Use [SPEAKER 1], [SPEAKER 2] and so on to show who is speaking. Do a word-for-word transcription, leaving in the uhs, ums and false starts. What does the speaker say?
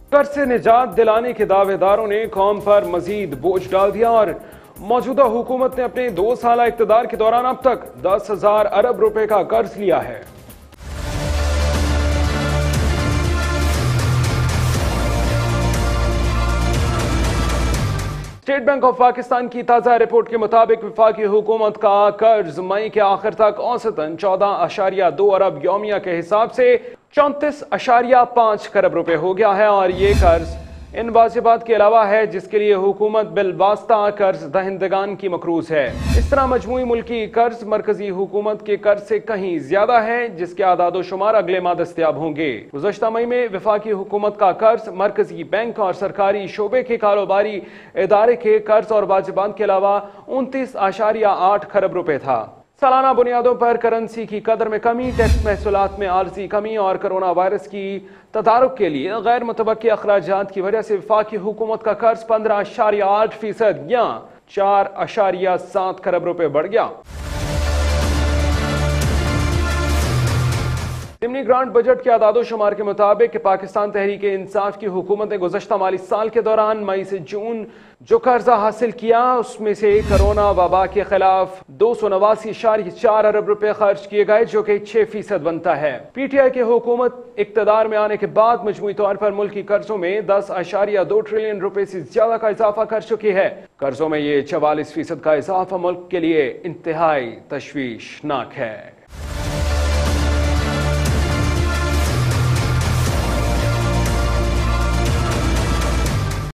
[SPEAKER 1] قرض سے نجات دلانے کے دعوے داروں نے قوم پر مزید بوجھ ڈال دیا اور موجودہ حکومت نے اپنے دو سالہ اقتدار کے دوران اب تک دس ہزار ارب روپے کا قرض لیا ہے۔ اسٹیٹ بینک آف پاکستان کی تازہ رپورٹ کے مطابق وفاقی حکومت کا قرض مئی کے آخر تک اوسطاً چودہ اشاریہ دو ارب یومیہ کے حساب سے چونتیس اشاریہ پانچ کروڑ روپے ہو گیا ہے اور یہ قرض ان واجبات کے علاوہ ہے جس کے لیے حکومت بالواسطہ قرض دہندگان کی مقروض ہے۔ اس طرح مجموعی ملکی قرض مرکزی حکومت کے قرض سے کہیں زیادہ ہے جس کے اعداد و شمار اگلے ماہ دستیاب ہوں گے۔ گزشتہ مئی میں وفاقی حکومت کا قرض مرکزی بینک اور سرکاری شعبے کے کاروباری ادارے کے قرض اور واجبات کے علاوہ انتیس اشاریہ آٹھ کروڑ روپے تھا۔ سالانہ بنیادوں پر کرنسی کی قدر میں کمی، ٹیکس محصولات میں عارضی کمی اور کرونا وائرس کی تدارک کے لیے غیر متوقع اخراجات کی وجہ سے وفاقی حکومت کا قرض پندرہ اشاریہ آٹھ فیصد یا چار اشاریہ سات کروڑ روپے بڑھ گیا۔ ضمنی گرانٹ بجٹ کے اعداد و شمار کے مطابق کہ پاکستان تحریک انصاف کی حکومت نے گزشتہ مالی سال کے دوران مئی سے جون جو قرضہ حاصل کیا اس میں سے کرونا وبا کے خلاف دو سو نواسی اشاریہ چار ارب روپے خرچ کیے گئے جو کہ چھ فیصد بنتا ہے۔ پی ٹی آئی کی حکومت اقتدار میں آنے کے بعد مجموعی طور پر ملکی قرضوں میں دس اشاریہ دو ٹریلین روپے سے زیادہ کا اضافہ کر چکی ہے۔ قرضوں میں یہ چوالیس فیصد کا اضافہ ملک کے لیے انتہائی تشویشناک ہے۔